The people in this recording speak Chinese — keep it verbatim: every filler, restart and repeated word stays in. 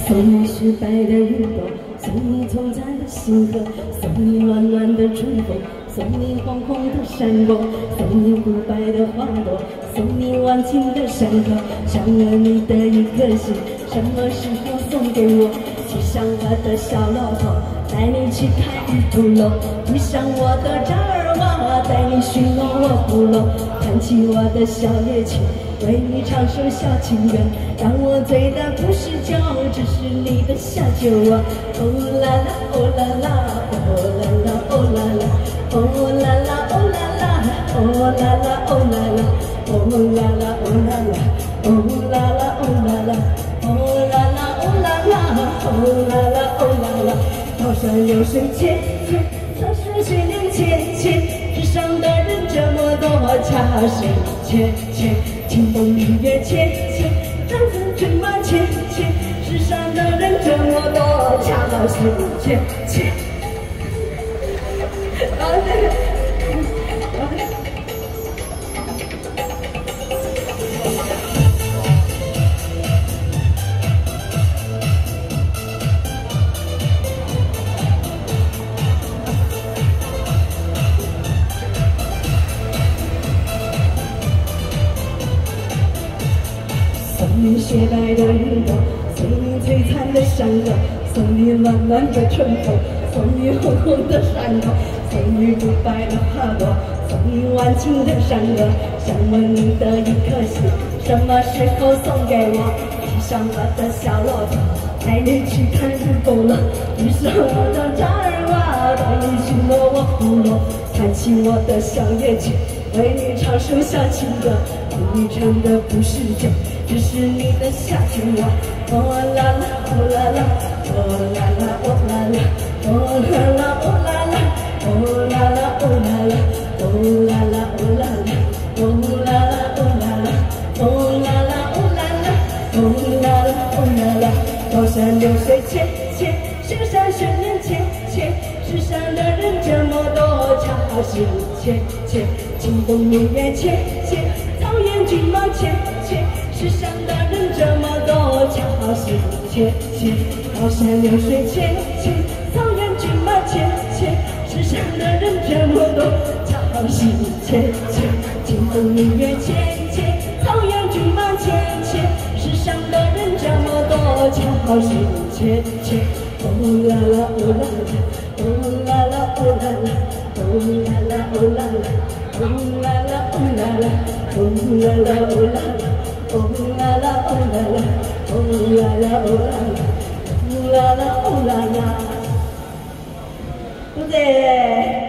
送你失败的云朵，送你从残的星河，送你暖暖的春风，送你黄黄的山坡，送你枯败的花朵，送你忘情的山河。想问你的一颗心，什么时候送给我？骑上我的小骆驼，带你去看玉兔楼。骑上我的扎尔瓦，带你寻摸我部落。弹起我的小乐器，为你唱首小情歌。让我醉的不是酒，只是你的小酒窝。哦啦啦，哦啦啦，哦啦啦，哦啦啦，哦啦啦，哦啦啦，哦啦啦，哦啦啦，哦啦啦，哦啦啦，哦啦啦，哦啦啦，哦啦啦，哦啦啦，哦啦啦，哦啦啦。高山流水切切，草山水流切切，世上的人这么多，恰是切切，清风明月切切，战阵骏马切切，世上的人这么多，恰是切切。送你雪白的云朵，送你璀璨的山河，送你暖暖的春风，送你红红的山头，送你枯败的花朵，送你忘情的山河。想问你的一颗心，什么时候送给我？骑上我的小骆驼，带你去看日落了。骑上我的扎尔瓦，带你去摸我部落。弹起我的小乐器，为你唱首小情歌。你唱的不是酒，只是你的小酒窝。哦啦啦，哦啦啦，哦啦啦，哦啦啦，哦啦啦，哦啦啦，哦啦啦，哦啦啦，哦啦啦，哦啦啦，哦啦啦，哦啦啦，哦啦啦，哦啦啦，哦啦啦，哦啦啦。高山流水切切，雪山雪人切切，世上的人这么多，恰是切切，清风明月切切。草原骏马切切，世上的人这么多，恰是切切。高山流水切切，草原骏马切切，世上的人这么多，恰是切切。清风明月切切，草原骏马切切，世上的人这么多，恰是切切。哦啦啦，哦啦啦，哦啦啦，哦啦啦，哦啦啦，哦啦啦，哦啦啦，哦啦啦。哦啦啦，哦啦啦，哦啦啦，哦啦啦，哦啦啦，哦啦啦，哦啦啦，哦啦啦，对不对？